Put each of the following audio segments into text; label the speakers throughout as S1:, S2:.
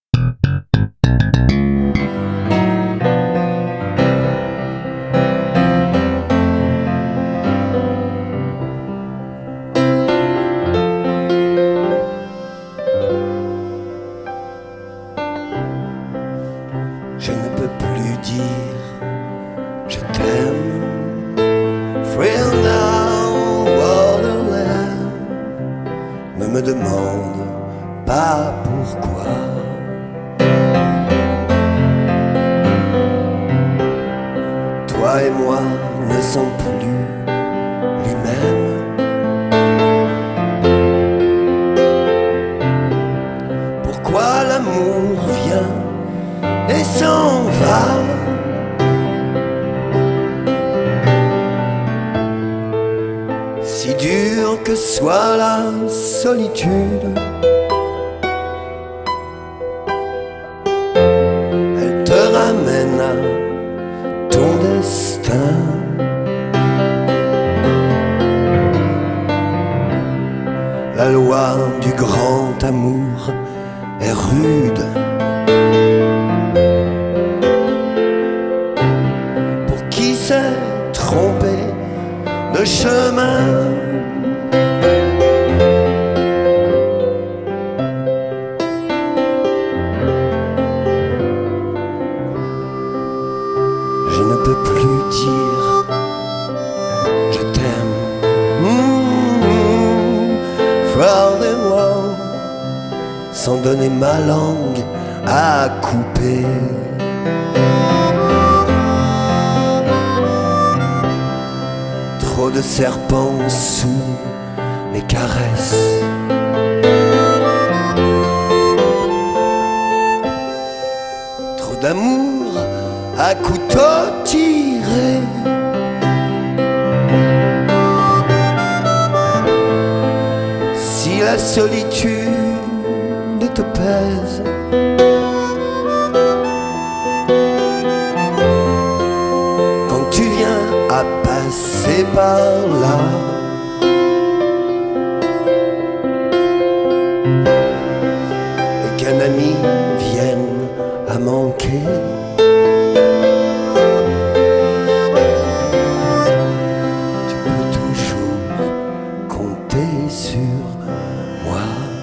S1: Je ne peux plus dire je t'aime. Friend now, Wonderland. Ne me demande pas pourquoi. Toi et moi ne sommes plus les mêmes. Pourquoi l'amour vient et s'en va? Si dur que soit la solitude, elle te ramène à ton destin. La loi du grand amour est rude. Pour qui s'est trompé de chemin, je ne peux plus dire je t'aime. From the wall, sans donner ma langue à couper. Trop de serpents sous les caresses. Trop d'amour à couteau tiré. Si la solitude te pèse, quand tu viens à passer par là, et qu'un ami vienne à manquer, tu peux toujours compter sur moi.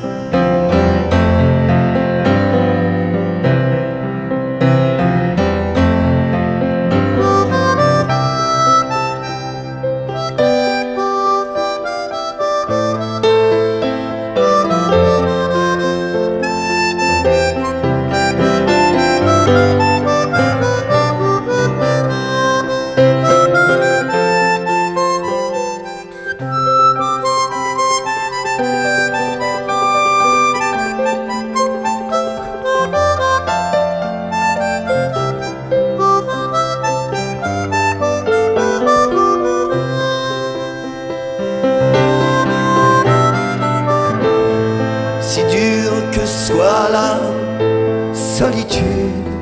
S1: Si dur que soit la solitude,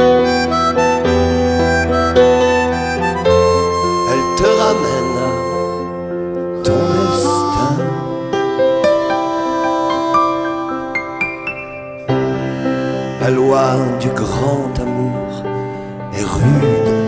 S1: elle te ramène à ton destin. La loi du grand amour est rude.